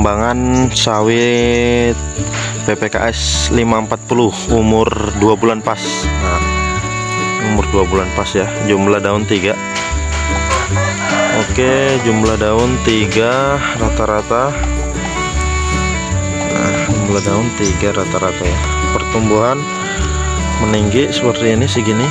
perkembangan sawit PPKS 540 umur 2 bulan pas. Nah, umur 2 bulan pas ya. Jumlah daun 3. Oke, jumlah daun 3 rata-rata. Nah, jumlah daun 3 rata-rata ya. Pertumbuhan meninggi seperti ini segini.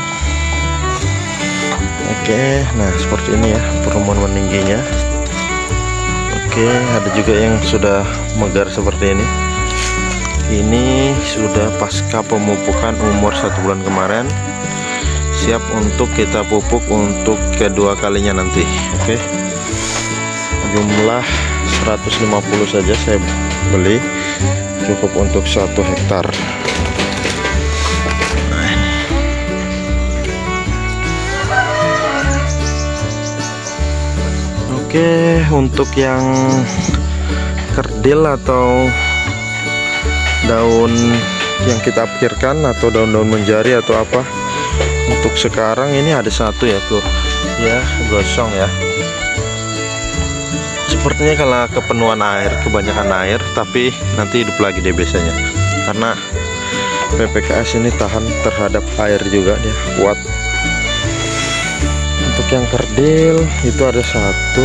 Oke, nah seperti ini ya pertumbuhan meningginya. Oke, ada juga yang sudah megar seperti ini. Ini sudah pasca pemupukan umur 1 bulan kemarin, siap untuk kita pupuk untuk kedua kalinya nanti. Oke, jumlah 150 saja saya beli, cukup untuk 1 hektar. Nah, ini. Oke, untuk yang kerdil atau daun yang kita pikirkan atau daun-daun menjari atau apa, untuk sekarang ini ada 1 ya tuh ya, gosong ya. Sepertinya kalau kepenuhan air, kebanyakan air, tapi nanti hidup lagi deh biasanya, karena PPKS ini tahan terhadap air juga, dia kuat. Untuk yang kerdil itu ada 1.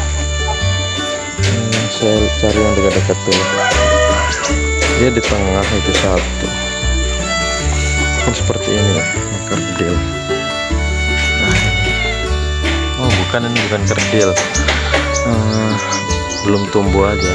Saya cari yang dekat-dekat tuh, dia di tengah itu 1 kan seperti ini ya, kerdil. Nah, oh bukan, ini bukan kerdil, belum tumbuh aja.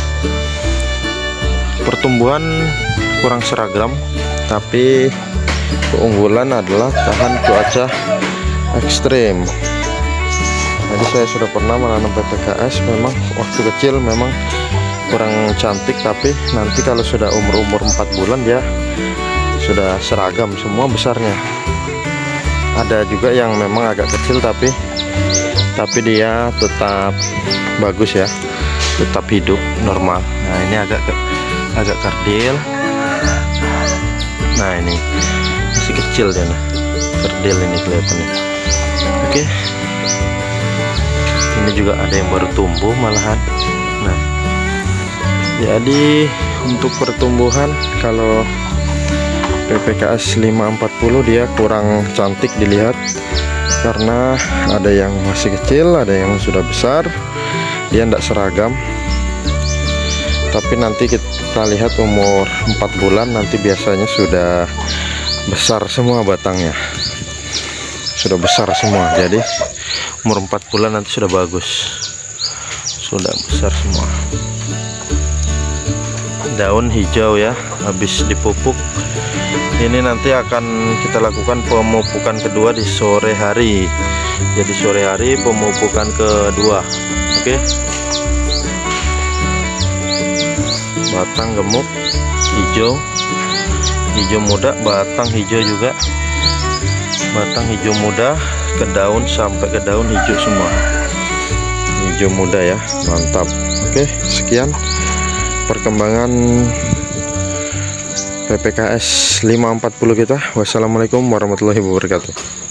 Pertumbuhan kurang seragam, tapi keunggulan adalah tahan cuaca ekstrim. Jadi saya sudah pernah menanam PPKS, memang waktu kecil memang kurang cantik, tapi nanti kalau sudah umur 4 bulan dia sudah seragam semua besarnya. Ada juga yang memang agak kecil tapi dia tetap bagus ya, tetap hidup normal. Nah, ini agak kerdil. Nah, ini masih kecil dia, nah kerdil ini kelihatannya. Oke, ini juga ada yang baru tumbuh malahan. Nah, jadi untuk pertumbuhan kalau PPKS 540 dia kurang cantik dilihat, karena ada yang masih kecil, ada yang sudah besar, dia tidak seragam. Tapi nanti kita lihat umur 4 bulan nanti biasanya sudah besar semua batangnya, sudah besar semua. Jadi umur 4 bulan nanti sudah bagus, sudah besar semua. Daun hijau ya, habis dipupuk. Ini nanti akan kita lakukan pemupukan kedua di sore hari. Jadi sore hari pemupukan kedua. Oke, batang gemuk hijau, hijau muda, batang hijau juga, batang hijau muda ke daun sampai ke daun hijau semua, hijau muda ya, mantap. Oke, sekian perkembangan PPKS 540 kita. Wassalamualaikum warahmatullahi wabarakatuh.